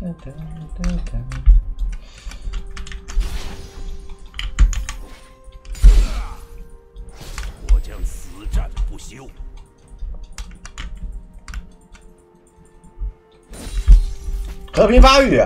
我将死战不休。 和平发育。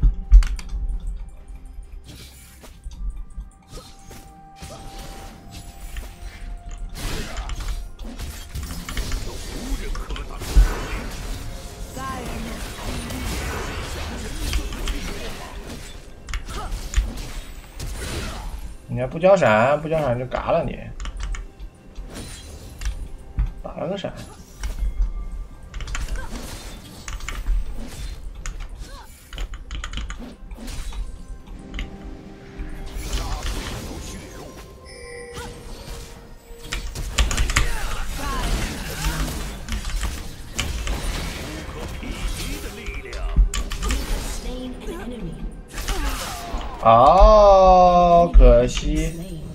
你还不交闪，不交闪就嘎了你，打了个闪。哦，可惜。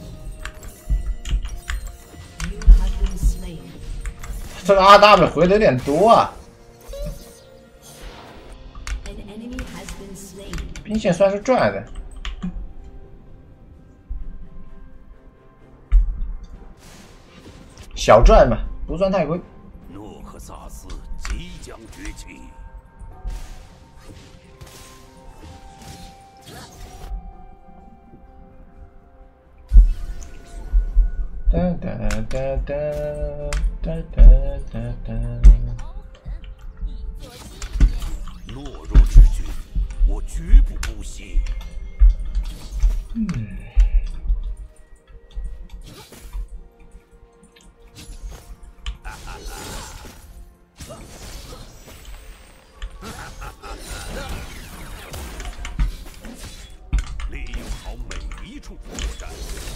这个RW回的有点多啊。兵线算是赚的。小赚嘛，不算太亏。 诺克萨斯即将崛起。 哒哒哒哒哒哒哒哒。 懦弱之举，我绝不姑息。利用好每一处破绽。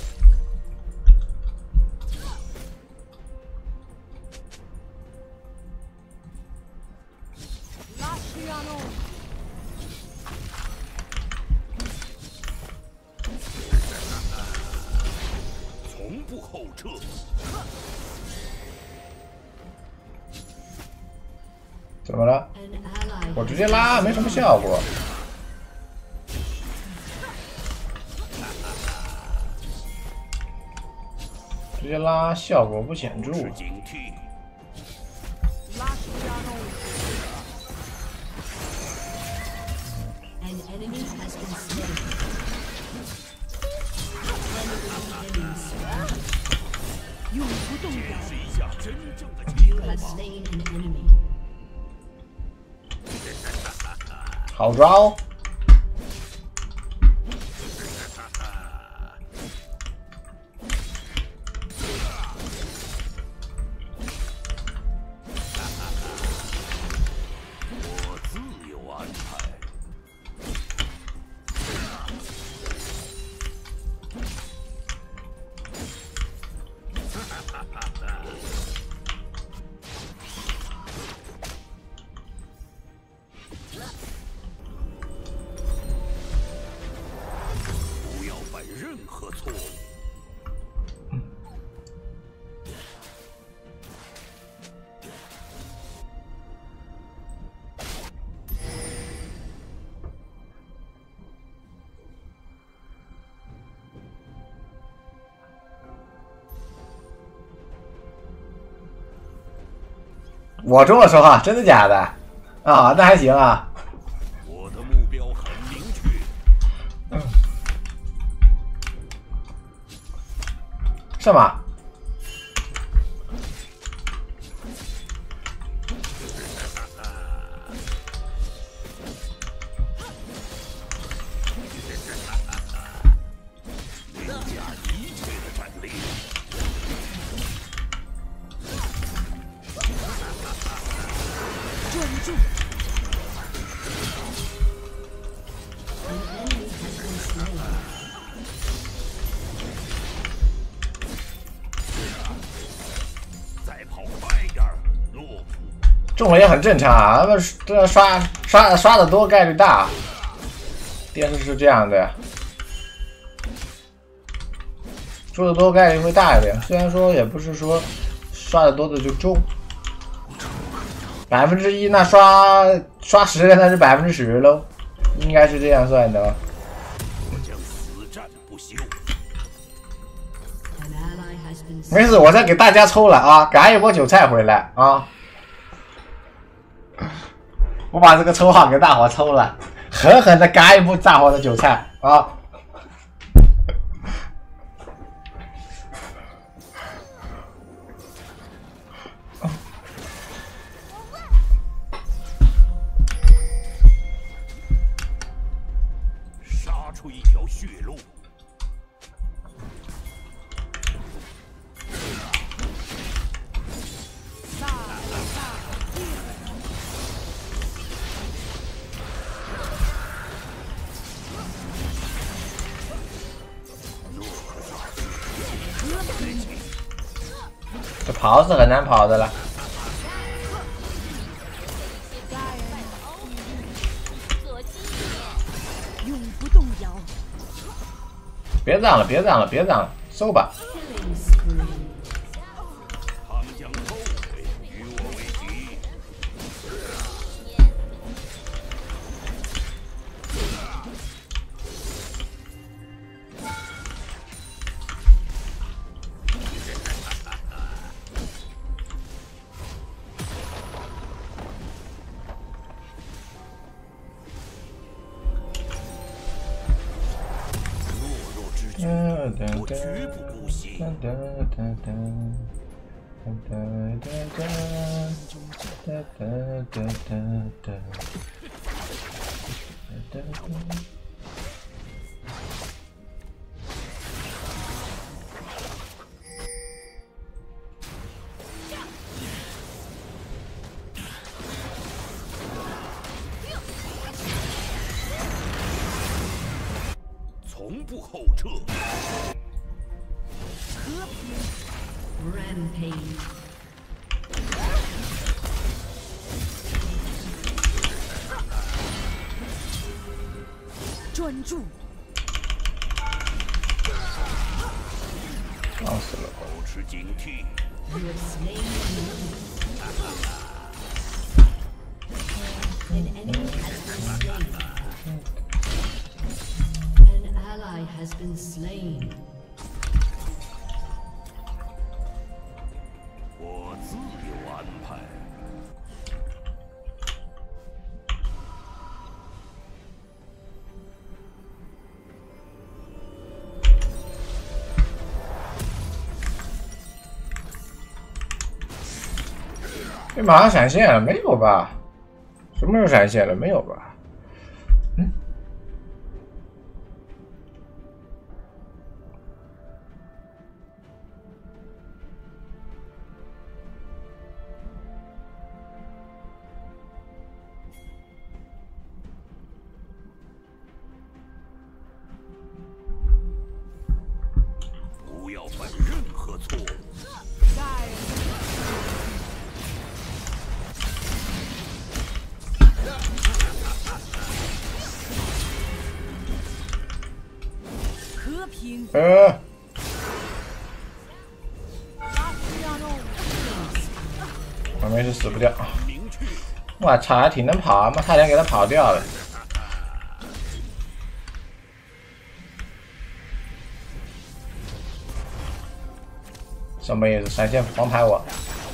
从不后撤。 怎么了？我直接拉没什么效果。直接拉效果不显著。 警惕。 永不动摇。 见识一下真正的结果吧。 好抓哦！ 我自有安排。不要犯任何错误。 我中了说话，真的假的？啊，那还行啊。 我的目标很明确。 是吗？ 凌驾一切的战力。 专注。 再跑快一点，懦夫。 中了也很正常啊，他们这刷的多概率大，电视是这样的，中的多概率会大一点。虽然说也不是说刷的多的就中，1%那刷刷10个那是10%喽，应该是这样算的。 我将死战不休。 没事，我再给大家抽了啊，赶一波韭菜回来啊！我把这个抽号给大伙抽了，狠狠的赶一波大伙的韭菜啊！ 杀出一条血路。 这跑是很难跑的了。 永不动摇。 别嚷了，别嚷了，别嚷了，收吧。 长江后悔，与我为敌。我绝不姑息。从不后撤。 Rampage。专注。 忙死了。 保持警惕。 An enemy has been slain. An ally has been slain. 我自有安排。 这马上闪现了没有吧？什么时候闪现了没有吧？嗯。 不要犯任何错误。 和平。 我没事，死不掉。我操，还挺能跑，妈差点给他跑掉了。什么意思？闪现狂拍我？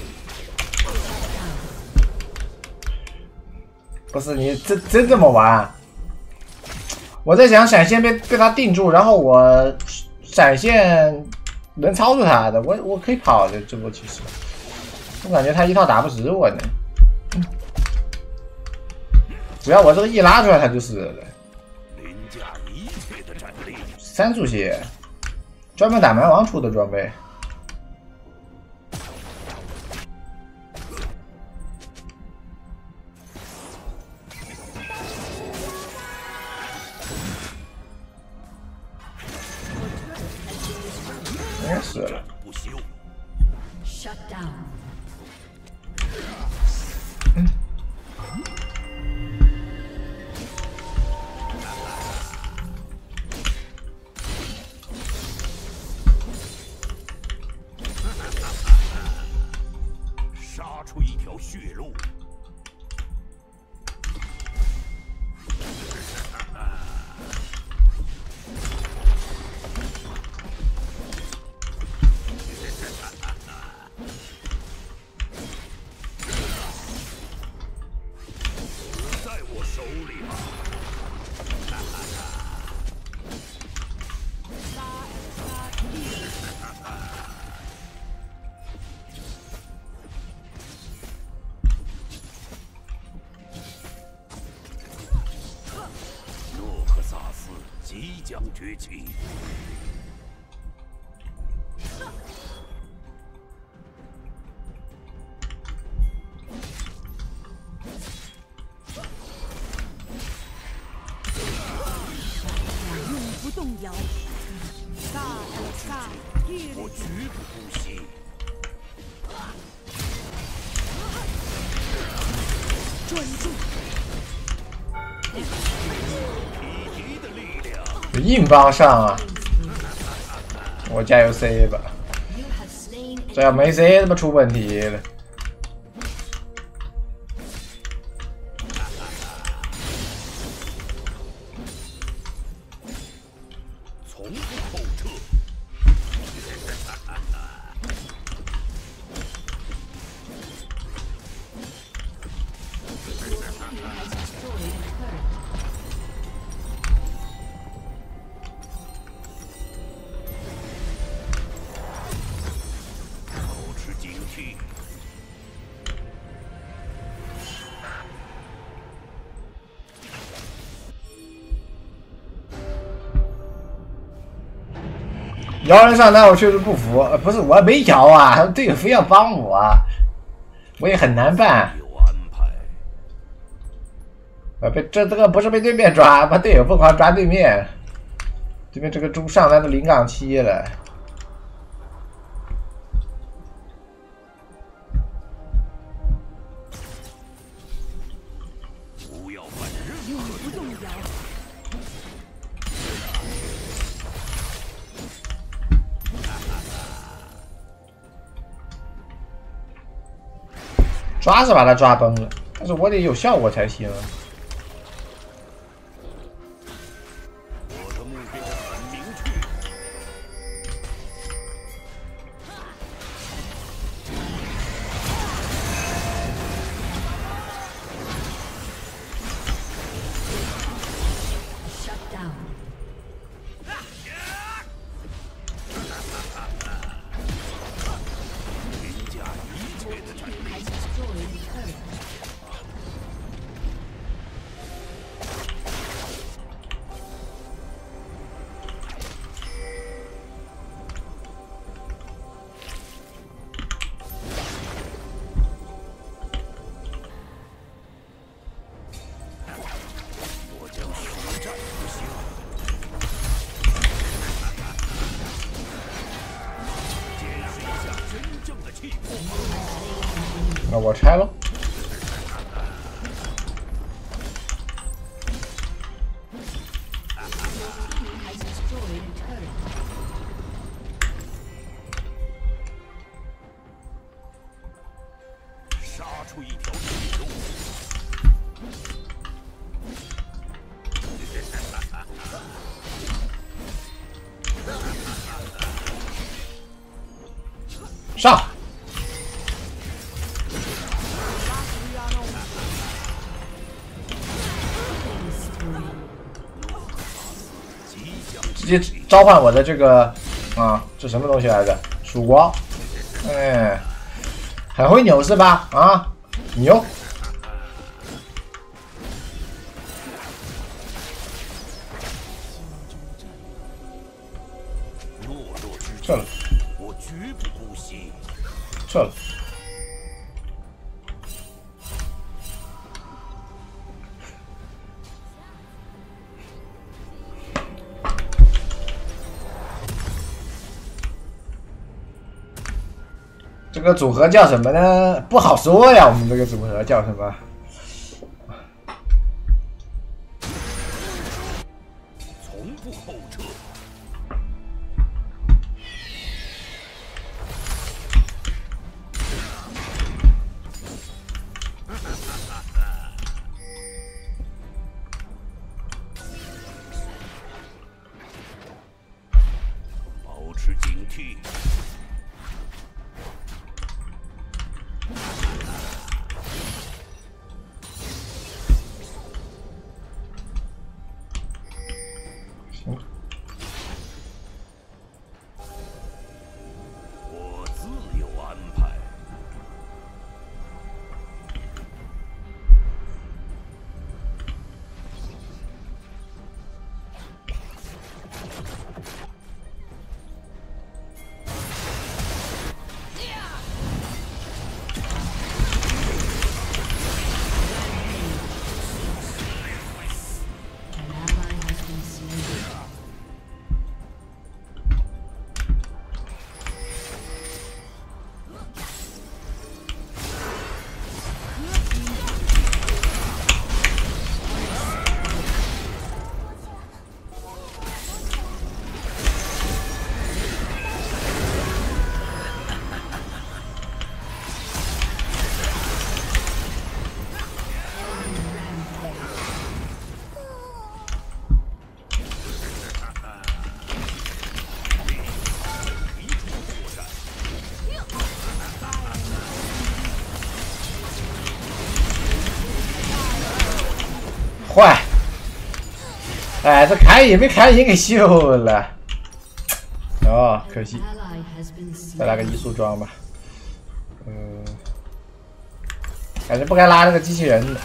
不是你真这么玩？我在想闪现被他定住，然后我闪现能操作他的，我可以跑的，这波其实我感觉他一套打不死我呢。主要我这个一拉出来他就死了。 凌驾一切的战力。 3速血，专门打蛮王出的装备。应该死了。 不休。 Shut down. 杀出一条血路。 将崛起。 永不动摇。萨尔萨日我绝不姑息。 专注。 匹敌的力量。 硬帮上啊！我加油 C 吧， You have slain 这要没 C 他妈出问题了。 从不后撤。保持警惕。 摇人上单我确实不服，不是我没摇啊，队友非要帮我啊，我也很难办。 有安排。 被这个不是被对面抓，把队友疯狂抓对面，对面这个猪上单都0杠7了。 不要犯任永不动摇。 抓是把他抓崩了，但是我得有效果才行。 我的目标很明确。 shut down. 凌驾一切的战 Has destroyed a turret. 我将血战不息。见识一下真正的气魄。 那我拆喽。 Has destroyed a turret. 杀出一条血路。 上！直接召唤我的这个啊，这什么东西来着？曙光，哎，很会扭是吧？啊，牛！ 懦弱之撤了， 我绝不姑息。 撤了。这个组合叫什么呢？不好说呀，我们这个组合叫什么？ 从不后撤。保持警惕。 行， 我自有安排。 坏！哎，这开也被开眼给秀了。哦，可惜。 ally has been 再 slain. 来个移速装吧。感觉不该拉这个机器人的。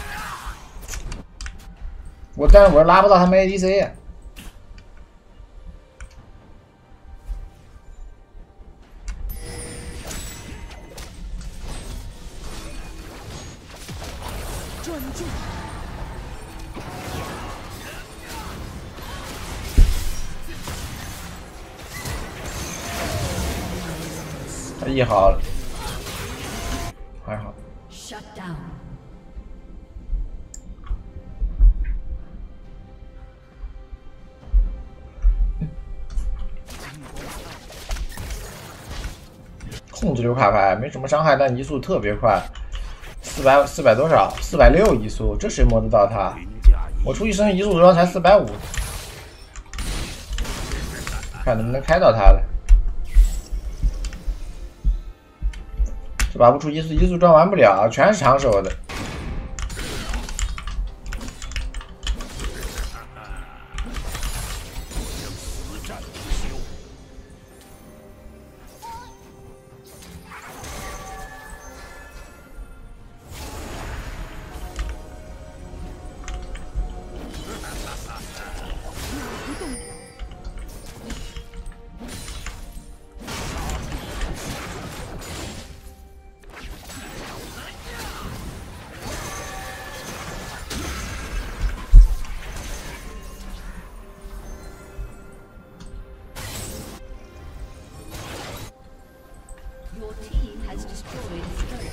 但是我拉不到他们 ADC 啊。 专注。 他一好了，还好。 Shut down. 控制流卡牌没什么伤害，但移速特别快，400多少？460移速，这谁摸得到他？我出一身移速装才450，看能不能开到他了。这把不出移速装玩不了，全是长手的。 Your team has destroyed a turret.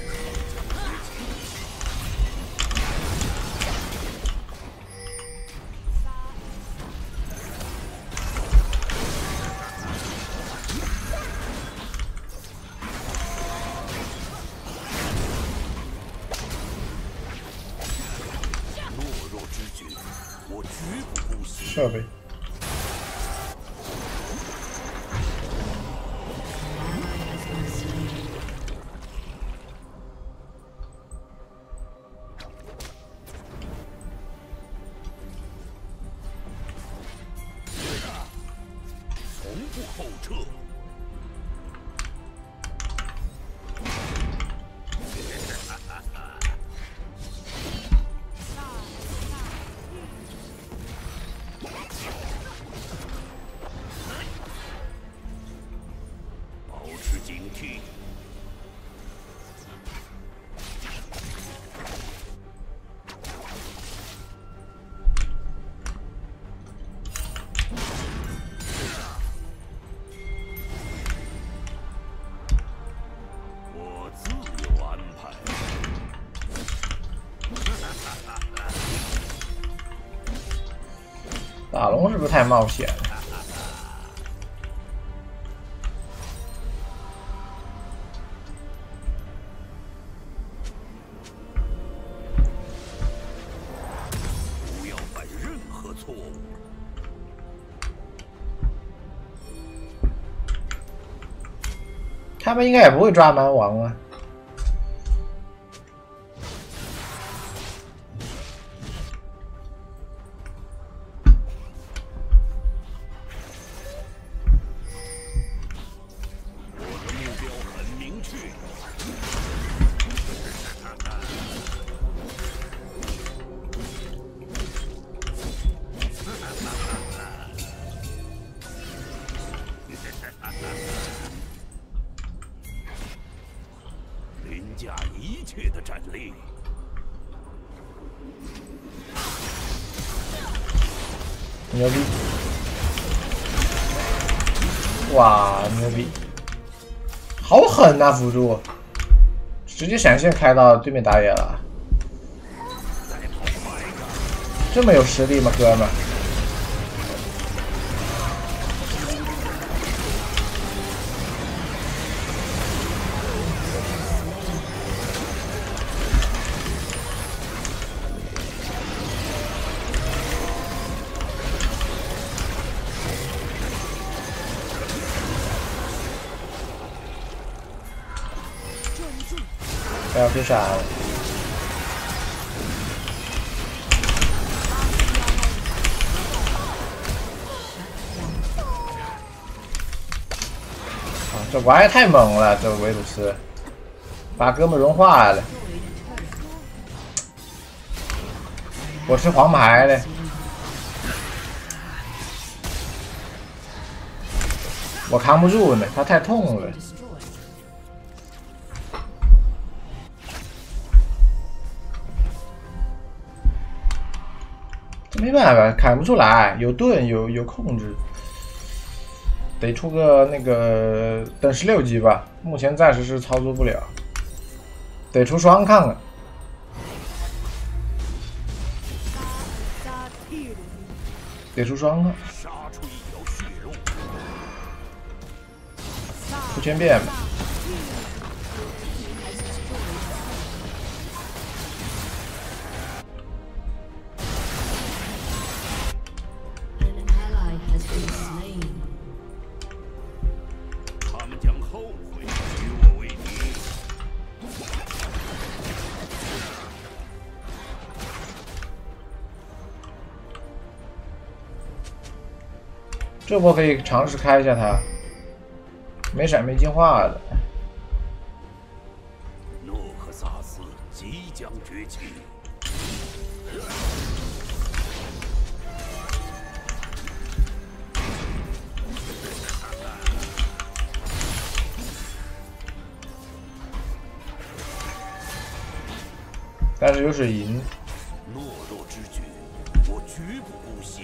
懦弱之举，我绝不姑息。 设备。 从不后撤。保持警惕。 我自有安排。 打龙是不是太冒险了？ 不要犯任何错误。 他们应该也不会抓蛮王啊。 我的目标很明确。凌驾一切的战力。 牛逼！哇，牛逼！好狠呐、辅助，直接闪现开到对面打野了，这么有实力吗，哥们儿？不要被杀了！ 这怪太猛了，这维鲁斯把哥们融化了。我吃黄牌嘞。我扛不住呢，他太痛了。没办法，砍不出来，有盾，有控制，得出个那个等16级吧。目前暂时是操作不了，得出双抗了。得出双抗，出千变吧。 这波可以尝试开一下它，没闪没进化的。 诺克萨斯即将崛起。 但是有水银。 懦弱之举，我绝不姑息。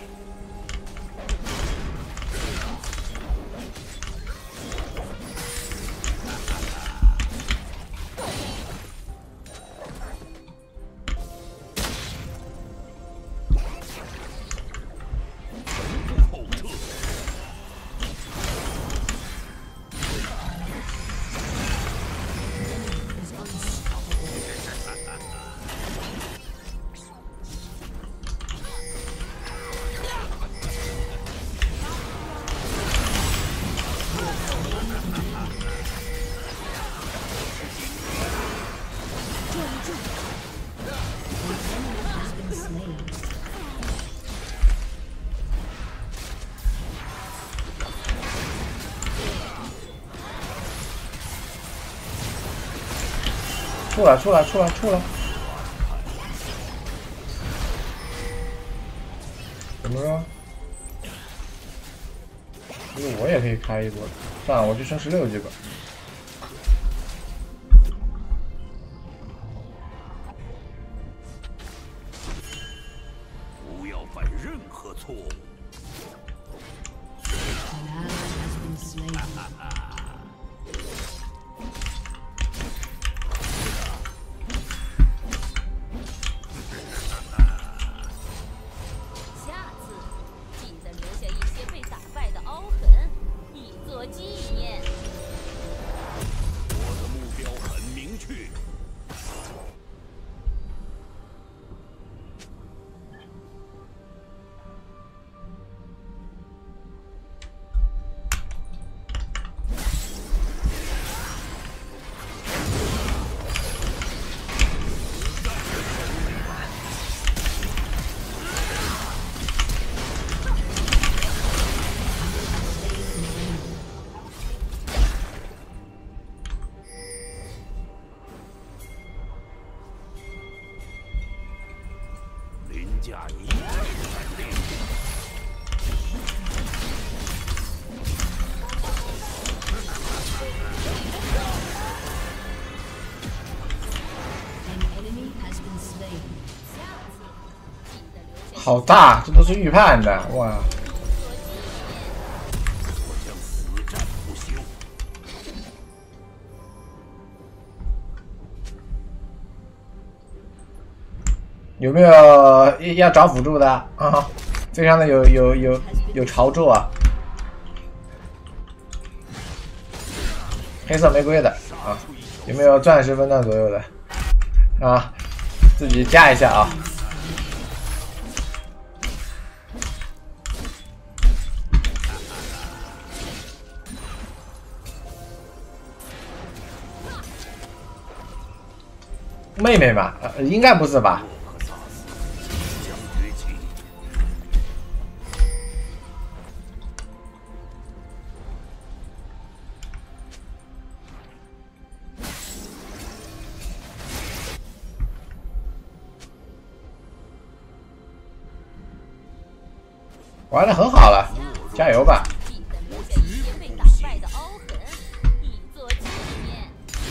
出来！怎么说？这个我也可以开一波，算了，我就升16级吧。 不要犯任何错误。 加一战力。 好大，这都是预判的，哇！ 我将死战不休。 有没有要找辅助的啊？非常的有潮州啊！黑色玫瑰的啊，有没有钻石分段左右的啊？自己加一下啊！妹妹嘛，应该不是吧？ 玩的很好了，加油吧！ 记得留下一些被打败的凹痕，以作纪念。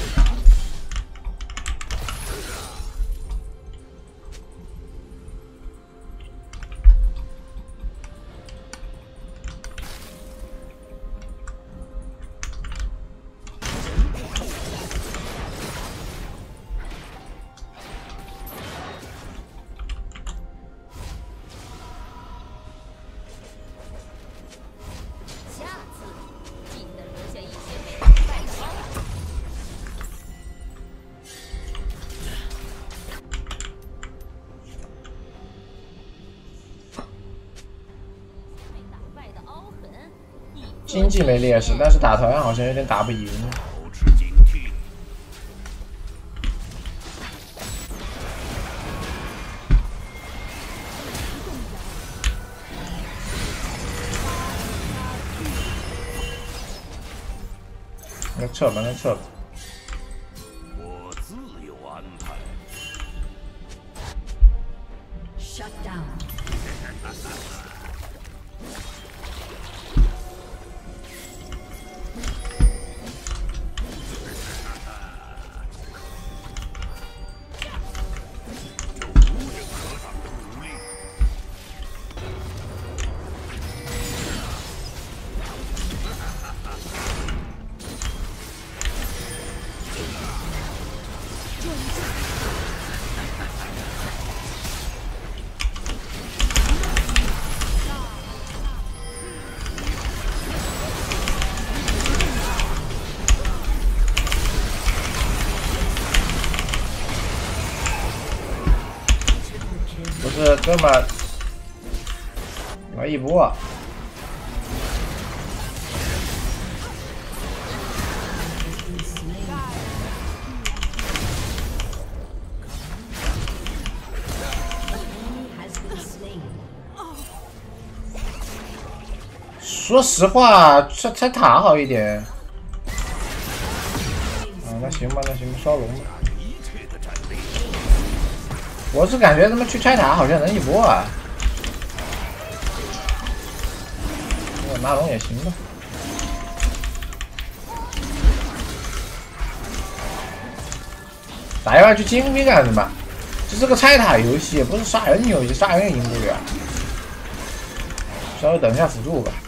下次记得留下一些被打败的凹痕。被打败的凹痕，以作经济没劣势，但是打团好像有点打不赢。 保持警惕。 那撤吧，那撤吧。 我自有安排。 Shut down. 这无人可挡的武力。 不是，哥们儿，来一波。 Has been slain. 说实话，拆塔好一点。啊，那行吧，那行吧，烧龙吧。 一切的战力。 我是感觉他妈去拆塔好像能一波啊。我拿龙也行吧。打一半去精兵干什么？这是个拆塔游戏，不是杀人游戏，杀人也赢不了。稍微等一下辅助吧。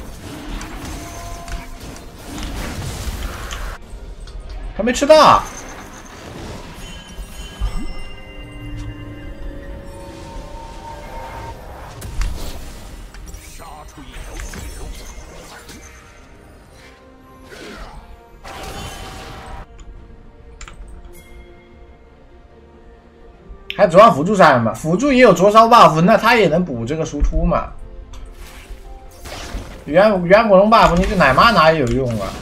还没吃到， 杀出一条血路。 还指望辅助杀人吗？辅助也有灼烧 buff， 那他也能补这个输出嘛？远古龙 buff， 你这奶妈拿也有用啊，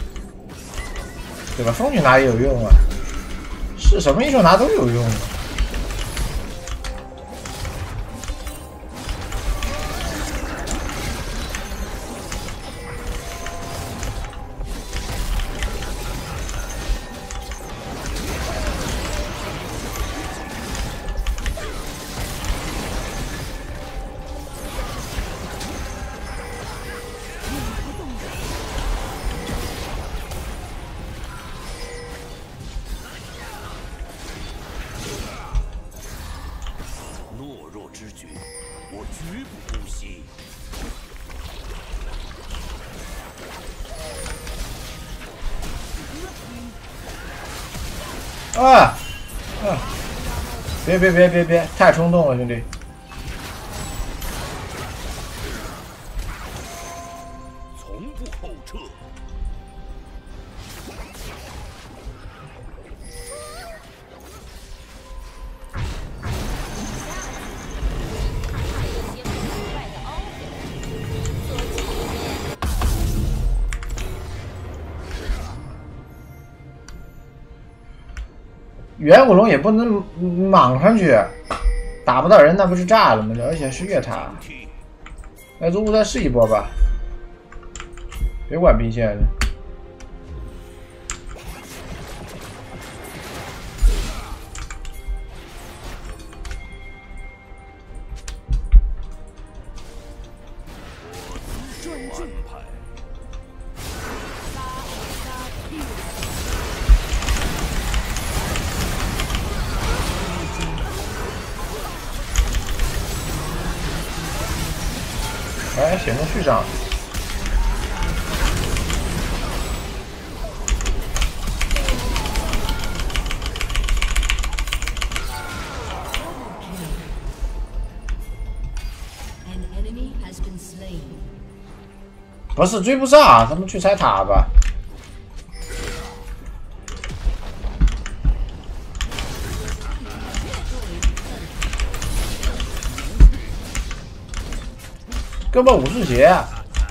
对吧？风女拿也有用啊，是什么英雄拿都有用啊。 懦弱之举，我绝不姑息。 啊！别，太冲动了，兄弟。 从不后撤。 一些被打败的凹痕，以作纪念。 远古龙也不能莽上去，打不到人那不是炸了吗？而且是越塔，那如果再试一波吧，别管兵线了。 血中续上。不是追不上，他们去拆塔吧。根本武士节啊！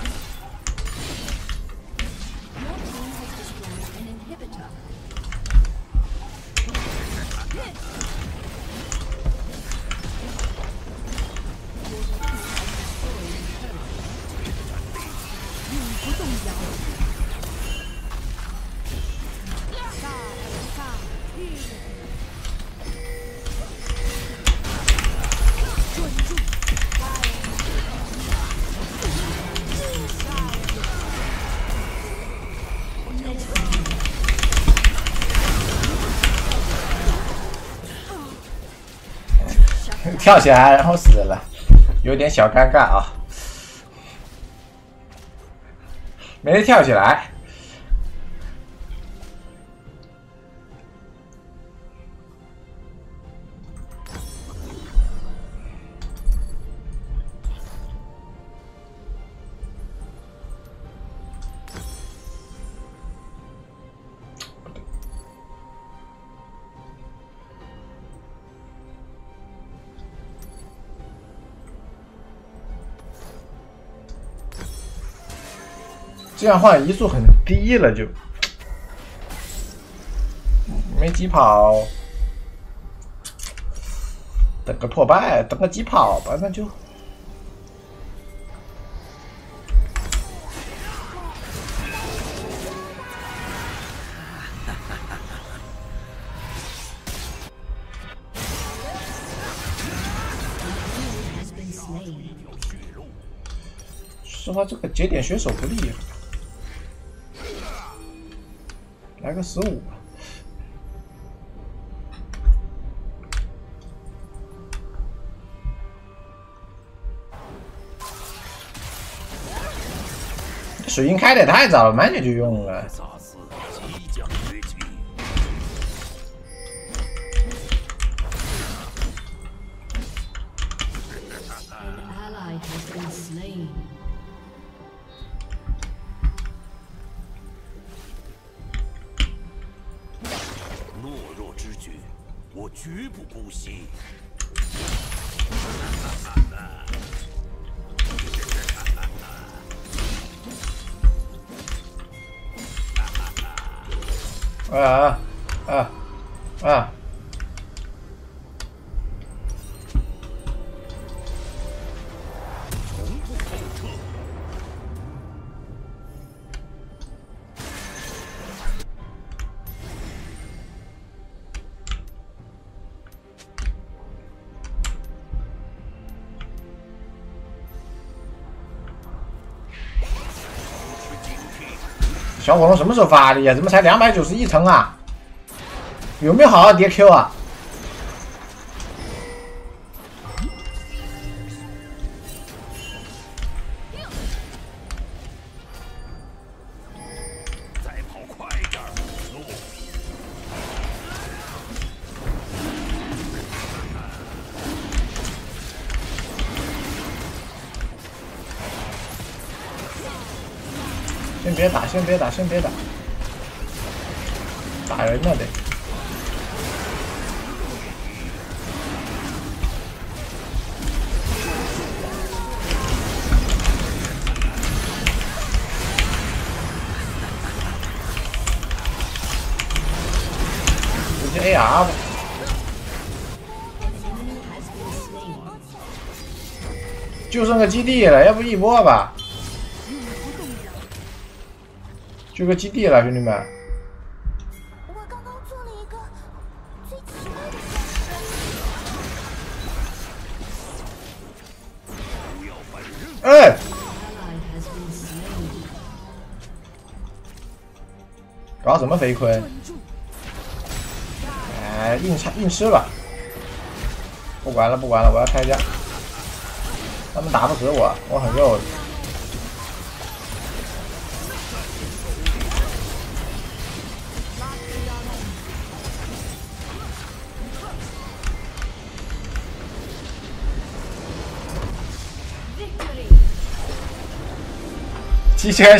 跳起来，然后死了，有点小尴尬啊！没得跳起来。这样换移速很低了，就没疾跑，等个破败，等个疾跑吧，那就。说实话，这个节点选手不厉害。来个15吧。水银开的太早了，满血就用了。 萨斯即将崛起。懦弱之举，我绝不姑息。从不后撤。 小火龙什么时候发的呀？怎么才291层啊？有没有好好叠 Q 啊？ 再跑快点儿，诺。 先别打，先别打，先别打，打人了得。直接 AR 吧。就剩个基地了，要不一波吧？就个基地了，兄弟们。 我刚刚做了一个最奇怪的不要反认。 哎，搞什么肥坤？哎，硬吃吧。不管了，不管了，我要开家。他们打不死我，我很肉的。 机器人